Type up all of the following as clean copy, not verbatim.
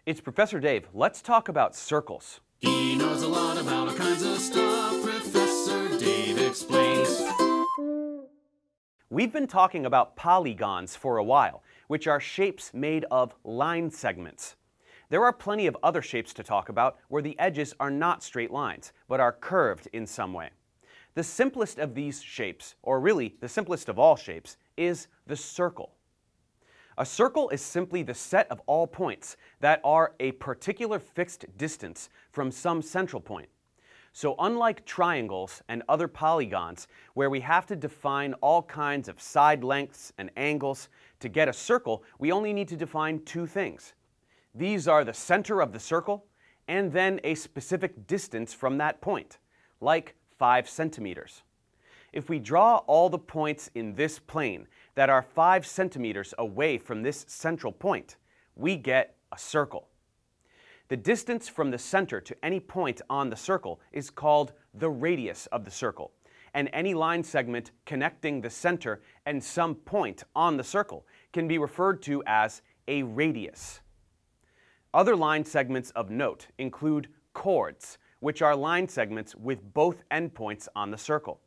It's Professor Dave. Let's talk about circles. He knows a lot about all kinds of stuff. Professor Dave explains. We've been talking about polygons for a while, which are shapes made of line segments. There are plenty of other shapes to talk about where the edges are not straight lines, but are curved in some way. The simplest of these shapes, or really the simplest of all shapes, is the circle. A circle is simply the set of all points that are a particular fixed distance from some central point. So unlike triangles and other polygons, where we have to define all kinds of side lengths and angles, to get a circle, we only need to define two things. These are the center of the circle, and then a specific distance from that point, like 5 centimeters. If we draw all the points in this plane that are 5 centimeters away from this central point, we get a circle. The distance from the center to any point on the circle is called the radius of the circle, and any line segment connecting the center and some point on the circle can be referred to as a radius. Other line segments of note include chords, which are line segments with both endpoints on the circle.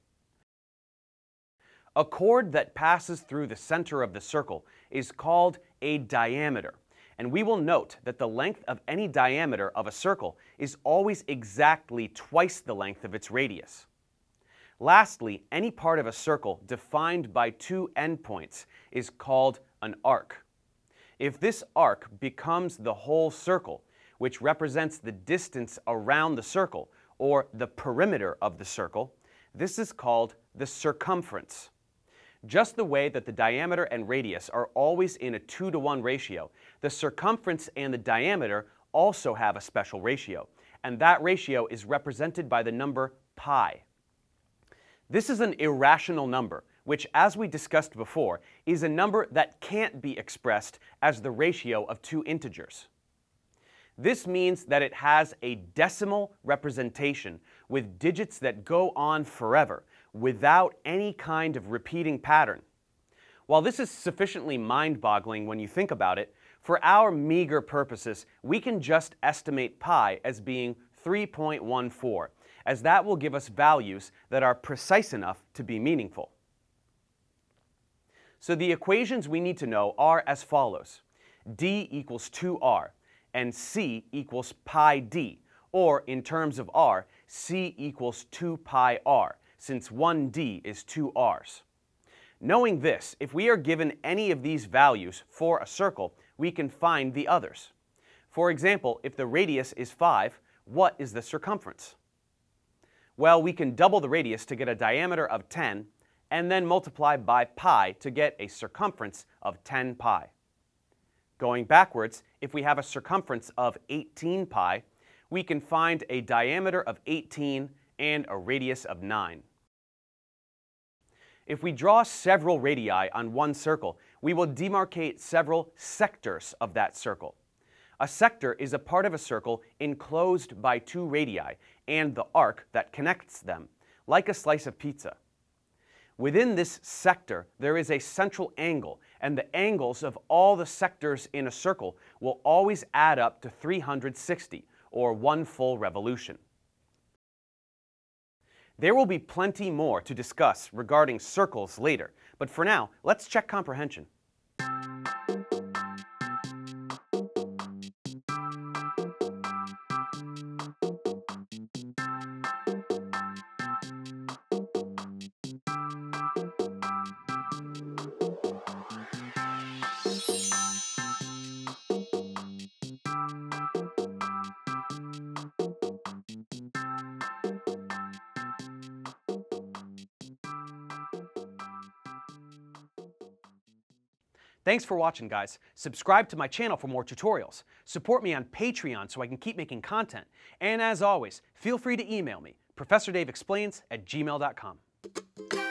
A chord that passes through the center of the circle is called a diameter, and we will note that the length of any diameter of a circle is always exactly twice the length of its radius. Lastly, any part of a circle defined by two endpoints is called an arc. If this arc becomes the whole circle, which represents the distance around the circle, or the perimeter of the circle, this is called the circumference. Just the way that the diameter and radius are always in a 2-to-1 ratio, the circumference and the diameter also have a special ratio, and that ratio is represented by the number pi. This is an irrational number, which, as we discussed before, is a number that can't be expressed as the ratio of two integers. This means that it has a decimal representation with digits that go on forever, without any kind of repeating pattern. While this is sufficiently mind-boggling when you think about it, for our meager purposes, we can just estimate pi as being 3.14, as that will give us values that are precise enough to be meaningful. So the equations we need to know are as follows. D equals 2r, and C equals pi d, or in terms of r, C equals 2 pi r, since 1d is 2 r's. Knowing this, if we are given any of these values for a circle, we can find the others. For example, if the radius is 5, what is the circumference? Well, we can double the radius to get a diameter of 10, and then multiply by pi to get a circumference of 10 pi. Going backwards, if we have a circumference of 18 pi, we can find a diameter of 18 and a radius of 9. If we draw several radii on one circle, we will demarcate several sectors of that circle. A sector is a part of a circle enclosed by two radii and the arc that connects them, like a slice of pizza. Within this sector, there is a central angle, and the angles of all the sectors in a circle will always add up to 360, or one full revolution. There will be plenty more to discuss regarding circles later, but for now, let's check comprehension. Thanks for watching, guys. Subscribe to my channel for more tutorials. Support me on Patreon so I can keep making content. And as always, feel free to email me, ProfessorDaveExplains@gmail.com.